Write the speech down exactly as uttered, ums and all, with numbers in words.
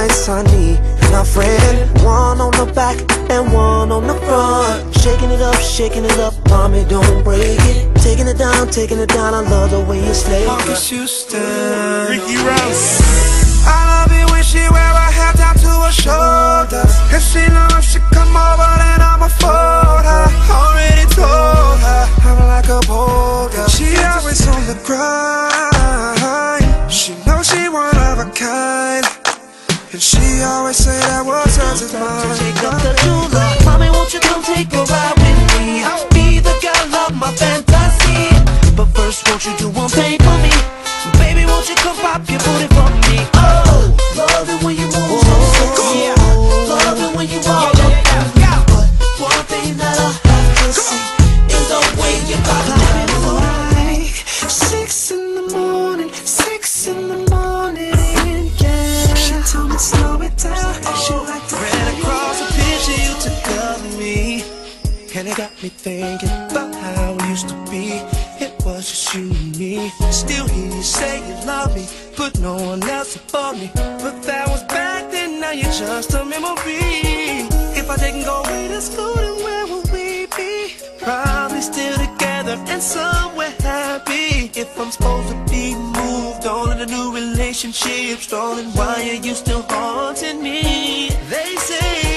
nights I need my friend. One on the back and one on the front. Shaking it up, shaking it up, mommy, don't break it. Taking it down, taking it down, I love the way you slay. Marcus Houston, Ricky Rouse. I love it when she wear her hair down to her shoulders. If she knows she come over, then I'ma fold her. Already told her I'm like a boulder. She always on the grind. She knows she one of a kind, and she always say that what's hers is mine. Take up the July, mommy, won't you come take a ride with me? I'll be the girl of my fantasy. But first, won't you do one thing for me? Baby, won't you come pop your booty for me? Oh, love it when you move so sexy. Love it when you walk up. But one thing that I have to see is the way you got it. Like six in the morning, six in the morning, yeah. She told me slow it down. She like to ran across a picture you took of me, and it got me thinking about how it used to be. It was just you and me. Still hear you say you love me, but no one else above me. But that was back then, now you're just a memory. If I didn't go away to school, then where would we be? Probably still together and somewhere happy. If I'm supposed to be moved on in a new relationship, stalling, why are you still haunting me? They say